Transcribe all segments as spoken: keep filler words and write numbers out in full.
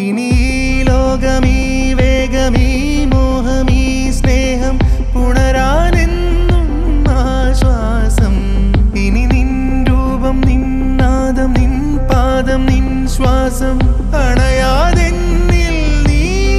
ഇനി ലോകമീ വേഗമീ മോഹമീ സ്നേഹം പുണരാനെന്നും ആശ്വാസം ഇനി നിൻ രൂപം നിൻ നാദം നിൻ പാദം നിൻ ശ്വാസം അണയാതെന്നിൽ നീ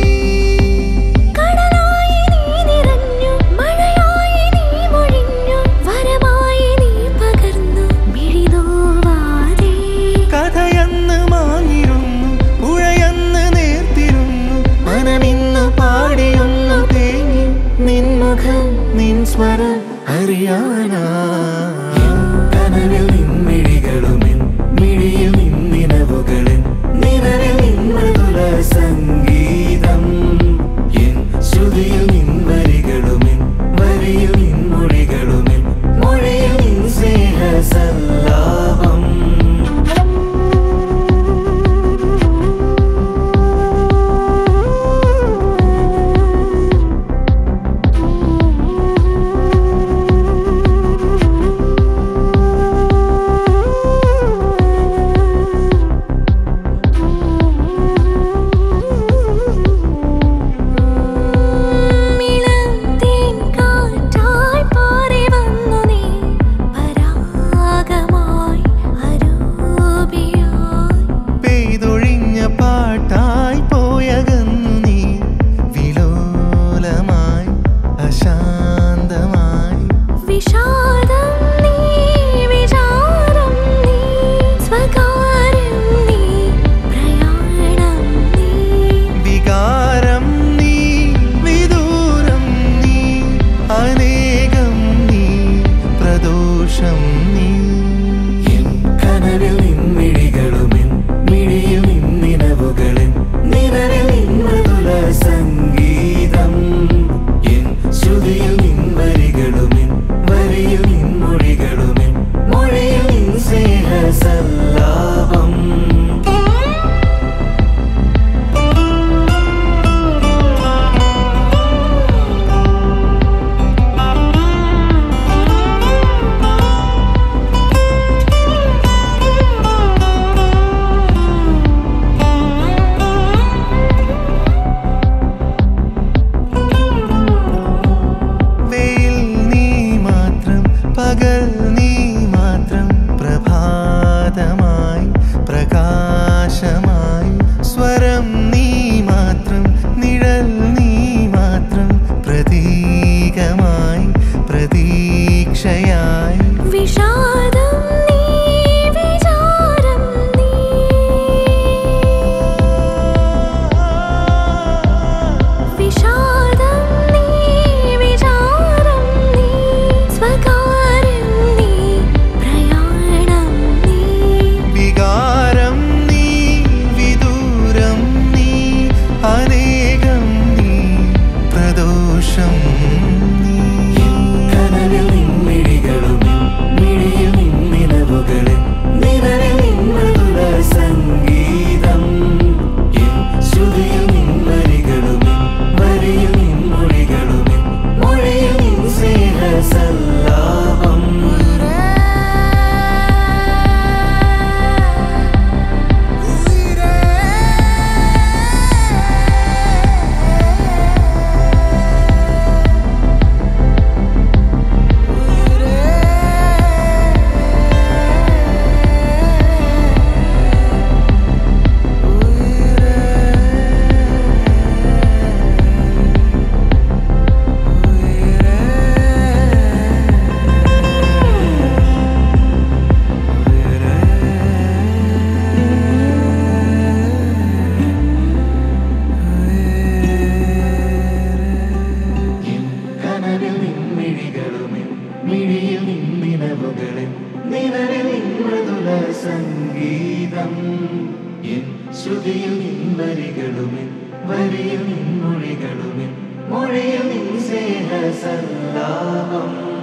കടലായി നീ നിറഞ്ഞു മഴയായി നീ മൊഴിഞ്ഞു വരമായി നീ പകർന്നു മിഴിനോവാതെ കഥയന്ന് മാങ്ങിരുന്നു പുഴയന്ന് നേർത്തിരുന്നു മനമിന്നു പാടിയൊന്നു തേങ്ങി നിൻ മുഖം നിൻ സ്വരം അറിയാനാ കനവിൽ നിൻമിഴികളുമിൻ മിഴിയിൽ നിന്നിനവുകളിൻ നിഴലിൽ നിൻ മൃദുല സംഗീതം എൻ ശ്രുതിയിൽ നിൻ വരികളുമിൻ വരിയിൽ നിൻ മൊഴികളുമിൻ മൊഴിയിൽ നിൻ സ്നേഹ സല്ലാപം സംഗീതം എൻ ശ്രുതിയിൽ നിൻ വരികളുമിൻ വരിയിൽ നിൻ മൊഴികളുമിൻ മൊഴിയിൽ നിൻ സ്നേഹ സല്ലാപം